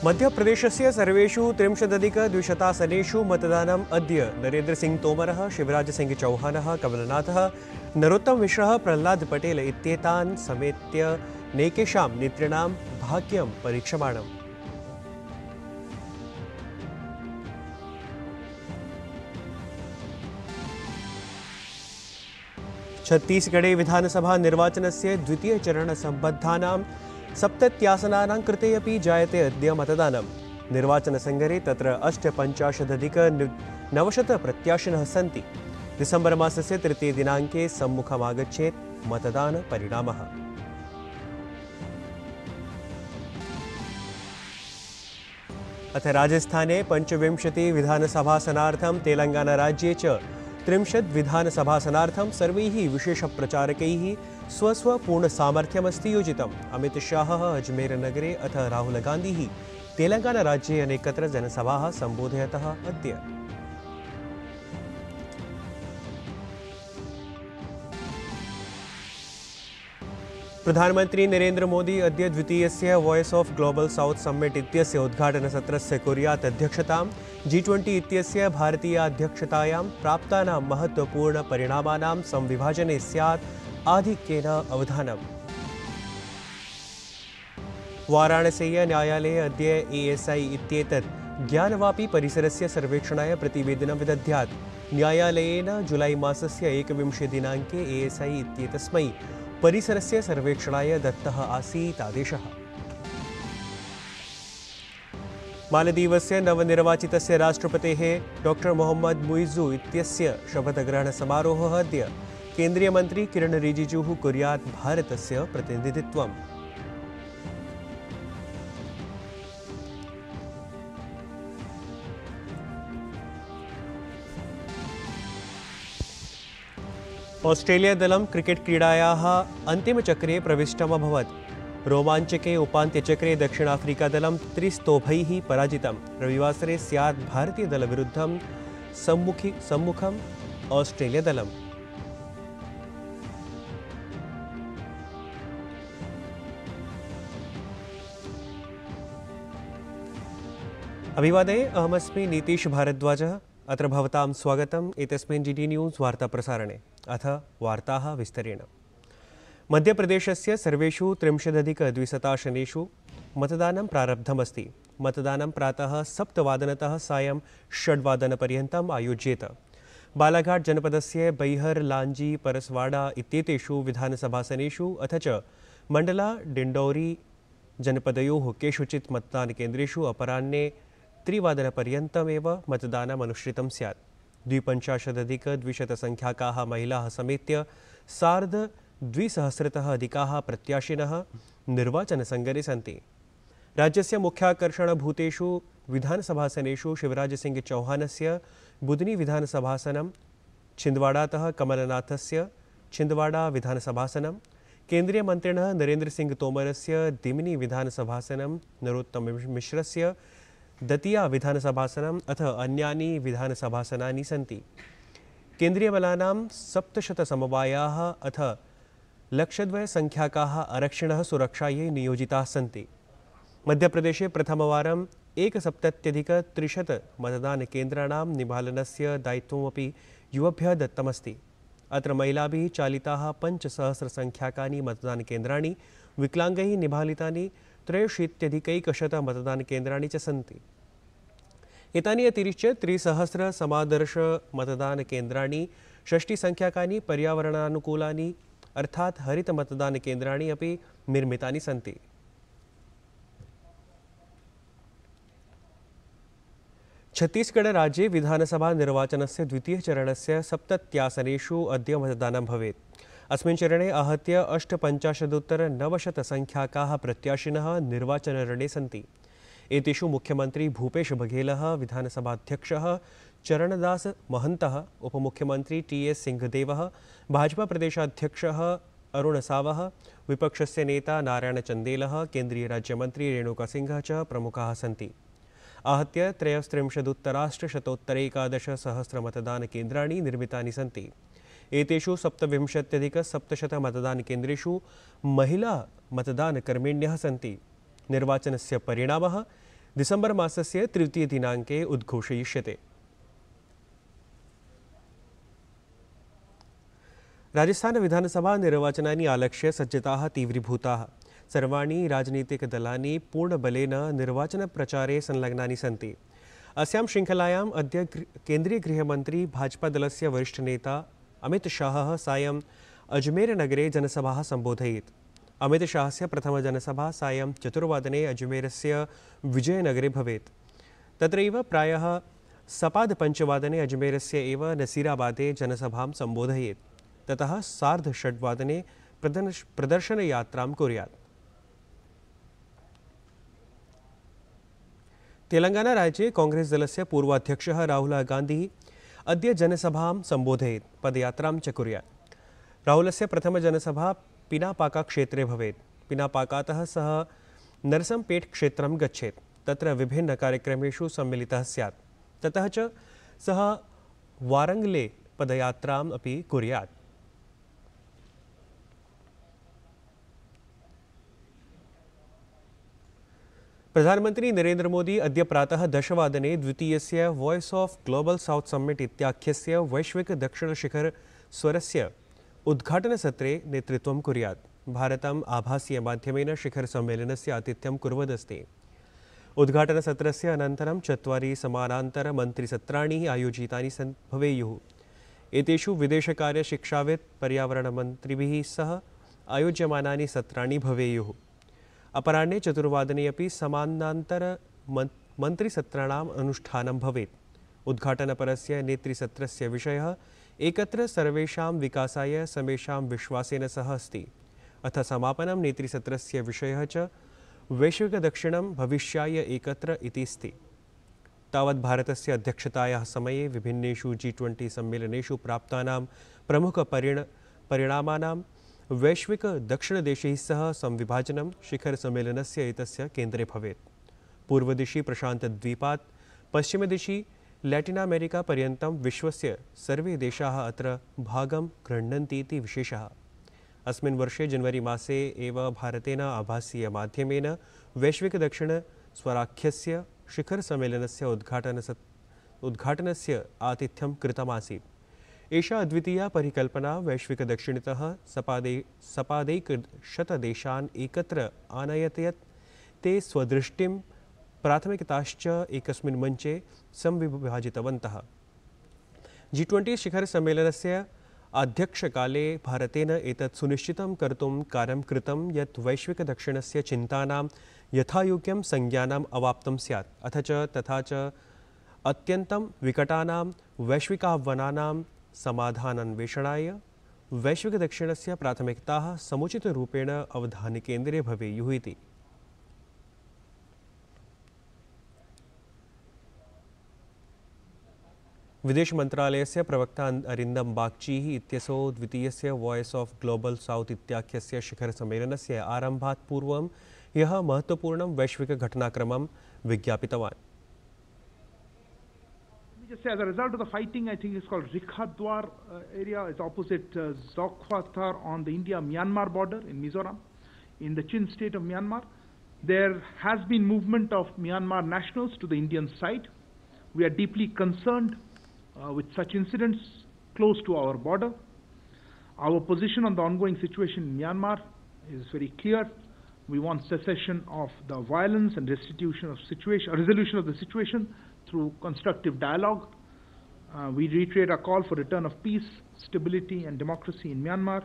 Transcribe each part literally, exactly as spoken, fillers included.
मध्यप्रदेशस्य सर्वेषु त्रिंशदधिकद्विशतासनेषु मतदानम् अद्य नरेन्द्रसिंह तोमरः, शिवराजसिंह चौहानः, कमलनाथः, नरोत्तममिश्रः, प्रह्लाद पटेल इत्येतान् समेत्य नैकेषां नेतॄणां भाग्यं परीक्षमाणम्। छत्तीसगढ़े विधानसभा निर्वाचनस्य द्वितीयचरणसम्बद्धानां सप्तत्यासनानां कृते अपि जायते अद्य मतदानम्। निर्वाचनसङ्गरे तत्र अष्टपञ्चाशदधिक नवशत प्रत्याशिनः सन्ति। डिसेम्बर् मासस्य तृतीयदिनाङ्के सम्मुखमागच्छेत् मतदानपरिणामः। अथ राजस्थाने पञ्चविंशति विधानसभासनार्थं, तेलङ्गानाराज्ये च त्रिंशत् विधानसभासनार्थं सर्वैः विशेषप्रचारकैः स्वस्वपूर्णसामर्थ्यमस्ति योजितम्। अमितशाहः अजमेरनगरे अथ राहुलगान्धिः तेलङ्गानाराज्ये अनेकत्र जनसभाः सम्बोधयतः अद्य। प्रधानमन्त्री नरेन्द्र मोदी अद्य द्वितीयस्य voice of global south summit इत्यस्य उद्घाटनसत्रस्य कुर्यात् अध्यक्षताम्। जी ट्वेंटी इत्यस्य भारतीयाध्यक्षतायां प्राप्तानां महत्त्वपूर्णपरिणामानां संविभाजने स्यात् आधिक्येन अवधानम्। वाराणस्याः न्यायालये अद्य ए एस् ऐ इत्येतत् ज्ञानवापी परिसरस्य सर्वेक्षणाय प्रतिवेदनं विदध्यात्। न्यायालयेन जुलै मासस्य एकविंशे दिनाङ्के ए एस् ऐ इत्येतस्मै परिसरस्य सर्वेक्षणाय दत्तः आसीत् आदेशः। मालदीवस्य नवनिर्वाचितस्य राष्ट्रपतेः डॉक्टर मोहम्मद मुइज़्ज़ु इत्यस्य शपथग्रहणसमारोहः अद्य। केन्द्रीयमन्त्री किरण रिजिजूः कुर्यात् भारतस्य प्रतिनिधित्वम्। ऑस्ट्रेलिया दलं क्रिकेट क्रीडायाः अन्तिमचक्रे प्रविष्टम् अभवत्। रोमाञ्चके उपान्त्यचक्रे दक्षिणाफ्रिका दलं त्रिस्तोभैः पराजितम्। रविवासरे स्यात् भारतीयदलविरुद्धं सम्मुखी सम्मुखम् ऑस्ट्रेलिया दलम्। अभिवादये, अहमस्मि नीतीश भारद्वाजः। अत्र भवतां स्वागतम् एतस्मिन् जी डी न्यूज़ वार्ताप्रसारणे। अथ वार्ताः विस्तरेण। मध्यप्रदेशस्य सर्वेषु त्रिंशदधिकद्विशतासनेषु मतदानं प्रारब्धमस्ति। मतदानं प्रातः सप्तवादनतः सायं षड्वादनपर्यन्तम् आयोज्येत। बालाघाट जनपदस्य बैहर, लांजी, परसवाड़ा इत्येतेषु विधानसभासनेषु अथ च मंडला, डिंडौरी जनपदयोः केषुचित् मतदानकेन्द्रेषु अपराह्ने त्रिवादनपर्यन्तमेव मतदानम् अनुष्ठितं स्यात्। द्विपञ्चाशदधिकद्विशतसङ्ख्याकाः महिलाः समेत्य सार्धद्विसहस्रतः अधिकाः प्रत्याशिनः निर्वाचनसङ्गरे सन्ति। राज्यस्य मुख्याकर्षणभूतेषु विधानसभासनेषु शिवराजसिंह चौहानस्य बुदनी विधानसभासनं, छिन्दवाड़ातः कमलनाथस्य छिन्दवाड़ा विधानसभासनं, केन्द्रीयमन्त्रिणः नरेन्द्रसिंह तोमरस्य दिमनी विधानसभासनं, नरोत्तममिश्रस्य दतिया विधानसभासनम् अथ अन्यानि विधानसभासनानि सन्ति। केन्द्रीयबलानां सप्तशतसमवायाः अथ लक्षद्वयसङ्ख्याकाः आरक्षिणः सुरक्षायै नियोजिताः सन्ति। मध्यप्रदेशे प्रथमवारम् एकसप्तत्यधिकत्रिशत मतदानकेन्द्राणां निभालनस्य दायित्वमपि युवभ्यः दत्तमस्ति। अत्र महिलाभिः चालिताः पञ्चसहस्रसङ्ख्याकानि मतदानकेन्द्राणि, विकलाङ्गैः निभालितानि त्रयोशीत्यधिकैकशत मतदानकेन्द्राणि च सन्ति। एतानि अतिरिच्य त्रिसहस्र समादर्श मतदानकेन्द्राणि, षष्टिसङ्ख्याकानि पर्यावरणानुकूलानि अर्थात् हरितमतदानकेन्द्राणि अपि निर्मितानि सन्ति। छत्तीसगढ़ राज्ये विधानसभा निर्वाचनस्य द्वितीयचरणस्य सप्तत्यासनेषु अद्य मतदानं भवेत्। अस्मिन् चरणे आहत्य अष्टपञ्चाशदुत्तरनवशतसङ्ख्याकाः प्रत्याशिनः निर्वाचनरणे सन्ति। एतेषु मुख्यमन्त्री भूपेश बघेलः, विधानसभाध्यक्षः चरणदास महन्तः, उपमुख्यमन्त्री टी एस सिंहदेवः, भाजपा प्रदेशाध्यक्षः अरुण सावः, विपक्षस्य नेता नारायण चन्देलः, केन्द्रीय राज्यमन्त्री रेणुका सिंह च प्रमुखाः सन्ति। आहत्य त्रयस्त्रिंशदुत्तराष्टशतोत्तरैकादशसहस्रमतदानकेन्द्राणि निर्मितानि सन्ति। एतेषु सप्तविंशत्यधिकसप्तशत मतदानकेन्द्रेषु महिला मतदानकर्मिण्यः सन्ति। निर्वाचनस्य परिणामः डिसेम्बर् मासस्य तृतीयदिनाङ्के उद्घोषयिष्यते। राजस्थान विधानसभा निर्वाचनानि आलक्ष्य सज्जताः तीव्रीभूताः। सर्वाणि राजनीतिकदलानि पूर्णबलेन निर्वाचनप्रचारे संलग्नानि सन्ति। अस्यां श्रृङ्खलायाम् अद्य केन्द्रीयगृहमन्त्री भाजपादलस्य वरिष्ठनेता अमितशाहः सायं अजमेरनगरे जनसभाः सम्बोधयेत्। अमितशाहस्य प्रथमजनसभा सायं चतुर्वादने अजमेरस्य विजयनगरे भवेत्। तत्रैव प्रायः सपादपञ्चवादने अजमेरस्य एव नसीराबादे जनसभां सम्बोधयेत्। ततः सार्धषड्वादने प्रदर्शनयात्रां कुर्यात्। तेलंगानाराज्ये कांग्रेस्दलस्य पूर्वाध्यक्षः राहुल गान्धी अद्य जनसभां सम्बोधयेत्, पदयात्रां च कुर्यात्। राहुलस्य प्रथमजनसभा पिनापाका-क्षेत्रे भवेत्। पिनापाकातः सः नरसम्पेट् क्षेत्रं गच्छेत्। तत्र विभिन्नकार्यक्रमेषु सम्मिलितः स्यात्। ततः च सः वारङ्गले पदयात्राम् अपि कुर्यात्। प्रधानमन्त्री नरेन्द्र मोदी अद्य प्रातः दशवादने द्वितीयस्य voice of global south summit इत्याख्यस्य वैश्विक दक्षिणशिखरस्वरस्य उद्घाटनसत्रे नेतृत्वं कुर्यात्। भारतम् आभासीयमाध्यमेन शिखरसम्मेलनस्य आतिथ्यं कुर्वदस्ति। उद्घाटनसत्रस्य अनन्तरं चत्वारि समानान्तरमन्त्रिसत्राणि आयोजितानि सन् भवेयुः। एतेषु विदेशकार्य, शिक्षावित्, पर्यावरणमन्त्रिभिः सह आयोज्यमानानि सत्राणि भवेयुः। अपराह्ने चतुर्वादने अपि समानान्तर मन्त्रिसत्राणाम् अनुष्ठानं भवेत्। उद्घाटनपरस्य नेतृसत्रस्य विषयः एकत्र सर्वेषां विकासाय समेषां विश्वासेन सह अस्ति। अथ समापनं नेतृसत्रस्य विषयः च वैश्विकदक्षिणं भविष्याय एकत्र इति अस्ति। तावत् भारतस्य अध्यक्षतायाः समये विभिन्नेषु जी ट्वेंटी सम्मेलनेषु प्राप्तानां प्रमुखपरिण परिणामानां वैश्विक दक्षिणदेशैः सह संविभाजनं शिखरसम्मेलनस्य एतस्य केन्द्रे भवेत्। पूर्वदिशि प्रशान्तद्वीपात् पश्चिमदिशि लैटिनामेरिकापर्यन्तं विश्वस्य सर्वे देशाः अत्र भागं गृह्णन्ति इति विशेषः। अस्मिन् वर्षे जनवरी मासे एव भारतेन आभासीयमाध्यमेन वैश्विकदक्षिणस्वराख्यस्य शिखरसम्मेलनस्य उद्घाटनसत् उद्घाटनस्य आतिथ्यं कृतमासीत्। एषा अद्वितीया परिकल्पना वैश्विकदक्षिणतः सपादे सपादैकशतदेशान् एकत्र आनयत् यत् ते स्वदृष्टिं प्राथमिकताश्च एकस्मिन् मञ्चे संविभाजितवन्तः। जी ट्वेंटी शिखरसम्मेलनस्य अध्यक्षकाले भारतेन एतत् सुनिश्चितं कर्तुं कार्यं कृतं यत् वैश्विकदक्षिणस्य चिन्तानां यथायोग्यं संज्ञानम् अवाप्तं स्यात्। अथ च तथा च अत्यन्तं विकटानां वैश्विकाह्वानानां समाधानान्वेषणाय वैश्विकदक्षिणस्य प्राथमिकताः समुचितरूपेण अवधानकेन्द्रे भवेयुः इति। विदेश मंत्रालयस्य प्रवक्ता अरिन्दम बागची इत्यसौ द्वितीयस्य वॉइस ऑफ ग्लोबल साउथ इत्याख्यस्य शिखरसम्मेलनस्य आरम्भात् पूर्वं यः महत्वपूर्णं वैश्विकघटनाक्रमं विज्ञापितवान्। Just as a result of the fighting, I think it's called Rikhadwar uh, area. It's opposite uh, Zokwatar on the India-Myanmar border in Mizoram, in the Chin state of Myanmar. There has been movement of Myanmar nationals to the Indian side. We are deeply concerned uh, with such incidents close to our border. Our position on the ongoing situation in Myanmar is very clear. We want cessation of the violence and restitution of situation, resolution of the situation through constructive dialogue. Uh, we reiterate our call for return of peace, stability and democracy in Myanmar.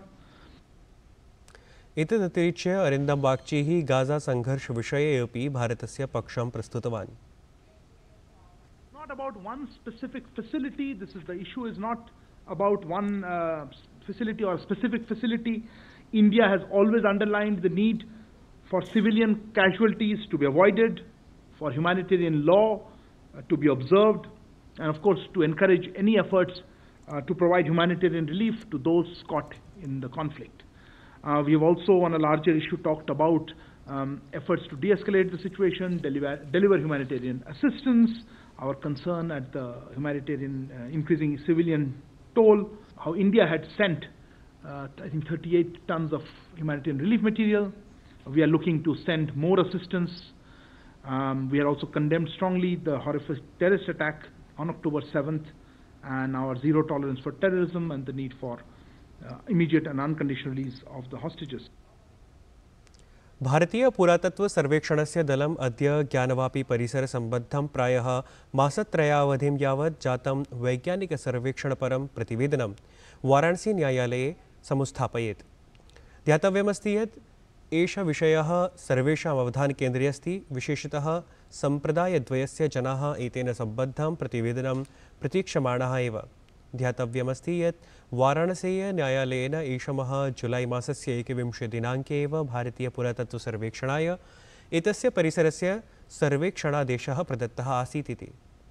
एतदतिरिच्य Arindam बागचीः Gaza संघर्ष विषये अपि भारतस्य पक्षं प्रस्तुतवान्। Not about one specific facility. This is the issue is not about one uh, facility or a specific facility. India has always underlined the need for civilian casualties to be avoided, for humanitarian law uh, to be observed, and of course to encourage any efforts uh, to provide humanitarian relief to those caught in the conflict. Uh, we have also, on a larger issue, talked about um, efforts to de-escalate the situation, deliver, deliver humanitarian assistance, our concern at the humanitarian uh, increasing civilian toll, how India had sent, uh, I think, thirty-eight tons of humanitarian relief material. We are looking to send more assistance. Um, we are also condemned strongly the horrific terrorist attack on October seventh and our zero tolerance for terrorism and the need for uh, immediate and unconditional release of the hostages. भारतीय पुरातत्व सर्वेक्षणस्य दलम् अद्य ज्ञानवापी परिसर सम्बद्धं प्रायः मासत्रयावधिं यावत् जातं वैज्ञानिकसर्वेक्षणपरं प्रतिवेदनं वाराणसी न्यायालये समुत्थापयेत्। ध्यातव्यमस्ति यत् एष विषयः सर्वेषाम् अवधानकेन्द्रे अस्ति। विशेषतः सम्प्रदायद्वयस्य जनाः एतेन सम्बद्धं प्रतिवेदनं प्रतीक्षमाणाः एव। ध्यातव्यमस्ति यत् वाराणसीय न्यायालयेन ऐषमः जुलै मासस्य एकविंशे दिनाङ्के एव भारतीय पुरातत्व सर्वेक्षणाय एतस्य परिसरस्य सर्वेक्षणादेशः प्रदत्तः आसीत् इति।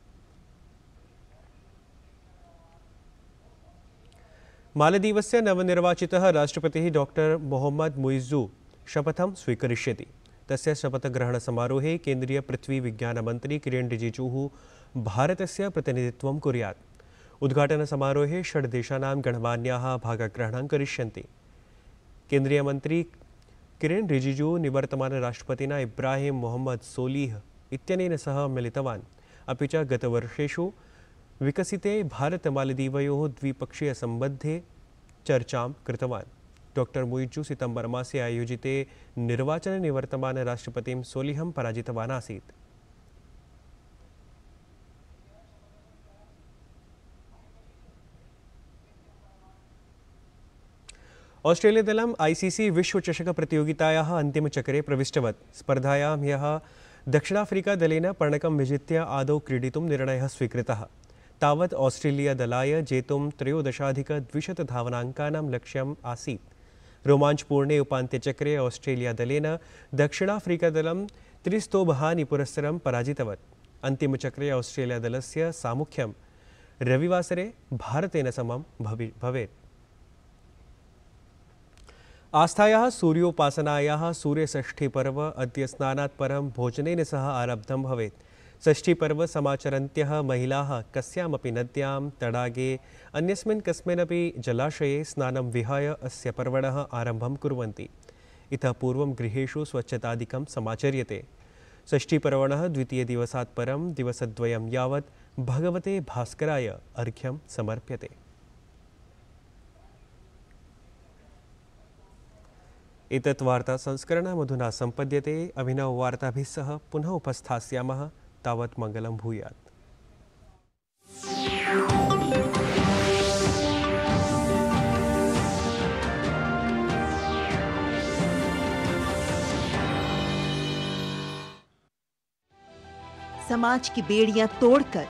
मालदीवस्य नवनिर्वाचितः राष्ट्रपतिः डॉक्टर मोहम्मद मुइज़्ज़ू शपथं स्वीकरिष्यति। तस्य शपथग्रहणसमारोहे केन्द्रीय पृथ्वी विज्ञानमन्त्री किरेन रिजिजूः भारतस्य प्रतिनिधित्वं कुर्यात्। उद्घाटनसमारोहे षड् देशानां गणमान्याः भागग्रहणं करिष्यन्ति। केन्द्रीयमन्त्री किरेन रिजिजू निवर्तमानराष्ट्रपतिना इब्राहिम मोहम्मद सोलिह इत्यनेन सह मिलितवान्। अपि च गतवर्षेषु विकसिते भारत-मालदीवयोः द्विपक्षीयसम्बन्धे चर्चां कृतवान्। डॉक्टर मुइज़्ज़ू सितंबर मासे आयोजिते निर्वाचने निवर्तमानराष्ट्रपतिं सोलिहं पराजितवान् आसीत्। ऑस्ट्रेलियादलम् आईसीसी विश्वचषकप्रतियोगितायाः अन्तिमचक्रे प्रविष्टवत्। स्पर्धायां ह्यः दक्षिणाफ्रीकादलेन पर्णकं विजित्य आदौ क्रीडितुं निर्णयः स्वीकृतः। तावत् ऑस्ट्रेलियादलाय जेतुं त्रयोदशाधिकद्विशतधावनाङ्कानां लक्ष्यम् आसीत्। रोमाञ्चपूर्णे उपान्त्यचक्रे ऑस्ट्रेलियादलेन दक्षिणाफ्रीकादलं त्रिस्तोभहानि पुरस्सरं पराजितवत्। अन्तिमचक्रे ऑस्ट्रेलियादलस्य सामुख्यं रविवासरे भारतेन समं भवेत्। आस्थायाः सूर्योपासनायाः सूर्यषष्ठीपर्व अद्य स्नानात् परं भोजनेन सह आरब्धं भवेत्। षष्ठीपर्व समाचरन्त्यः महिलाः कस्यामपि नद्यां तडागे अन्यस्मिन् कस्मिन्नपि जलाशये स्नानं विहाय अस्य पर्वणः आरम्भं कुर्वन्ति। इतः पूर्वं गृहेषु स्वच्छतादिकं समाचर्यते। षष्ठीपर्वणः द्वितीयदिवसात् परं दिवसद्वयं यावत् भगवते भास्कराय अर्घ्यं समर्प्यते। एतत् वार्ता संस्करणम् अधुना सम्पद्यते। अभिनववार्ताभिः सह पुनः उपस्थास्यामः। तावत् मङ्गलं भूयात्। समाज की बेड़ियां तोड़कर